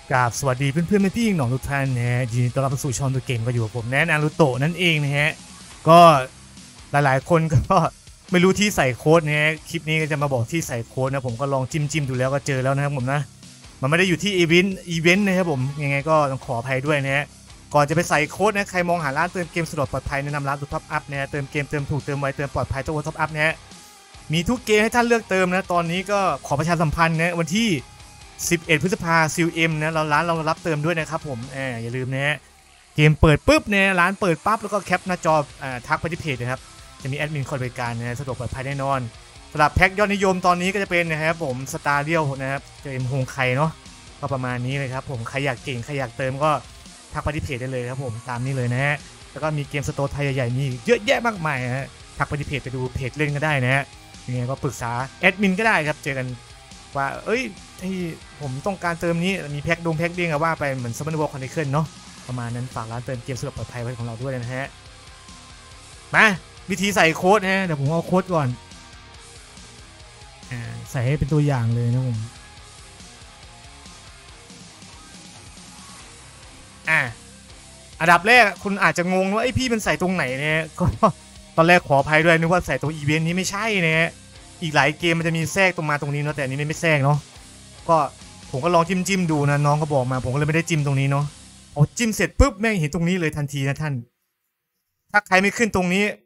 กราบสวัสดีเพื่อนๆแม่พี่หน้องทุกท่านนะฮะยินดีต้อนรับเข้าสู่ช่องตัวเกมก็อยู่กับผมแนะนารูโตะนั่นเองนะฮะก็หลายๆคนก็ไม่รู้ที่ใส่โค้ดนะฮะคลิปนี้ก็จะมาบอกที่ใส่โค้ดนะผมก็ลองจิ้มดูแล้วก็เจอแล้วนะครับผมนะมันไม่ได้อยู่ที่อีเวนต์นะครับผมยังไงก็ต้องขออภัยด้วยนะฮะก่อนจะไปใส่โค้ดนะใครมองหาร้านเติมเกมสะดวกปลอดภัยแนะนำร้านตัวท็อปอัพนะฮะเติมเกมเติมถูกเติมไวเติมปลอดภัยตัวท็อปอัพนะฮะมีทุกเกมให้ท่านเลือกเติมนะตอนนี้ก็ขอประชาสัมพันธ์นะวันที่11 พฤษภาซิลเอ็มนะร้านเรารับเติมด้วยนะครับผมอย่าลืมนะฮะเกมเปิดปุ๊บเนี่ยร้านเปิดปั๊บแล้วก็แคปหน้าจอทักไปที่เพจนะครับจะมีแอดมินคอยบริการนะสะดวกปลอดภัยแน่นอนสำหรับแพ็กยอดนิยมตอนนี้ก็จะเป็นนะครับผมสตาร์เรียวนะครับเกมโฮงไคเนาะก็ประมาณนี้เลยครับผมใครอยากเก่งใครอยากเติมก็ทักไปที่เพจได้เลยครับผมตามนี้เลยนะฮะแล้วก็มีเกมสโตร์ไทยใหญ่ๆมีเยอะแยะมากมายฮะทักไปที่เพจไปดูเพจเล่นก็ได้นะฮะยังไงก็ปรึกษาแอดมินก็ได้ครับเจอกันว่าที่ผมต้องการเติมนี้มีแพ็กดงแพ็กเด้งว่าไปเหมือนซัมเมอร์วอลคอนเนคเคิลเนาะประมาณนั้นฝากร้านเติมเกมสะดวกปลอดภัยไว้ของเราด้วยนะฮะมาวิธีใส่โค้ดนะเดี๋ยวผมเอาโค้ดก่อนใส่ให้เป็นตัวอย่างเลยนะผมอันดับแรกคุณอาจจะงงว่าไอพี่มันใส่ตรงไหนเนี่ยก็ตอนแรกขออภัยด้วยนึกว่าใส่ตรงอีเวนต์นี้ไม่ใช่เนี่ยอีกหลายเกมมันจะมีแทรกตรงมาตรงนี้เนาะแต่อันนี้ไม่แทรกเนาะก็ผมก็ลองจิ้มดูนะน้องก็บอกมาผมก็เลยไม่ได้จิ้มตรงนี้เนาะพอจิ้มเสร็จปุ๊บแม่งเห็นตรงนี้เลยทันทีนะท่านถ้าใครไม่ขึ้นตรงนี้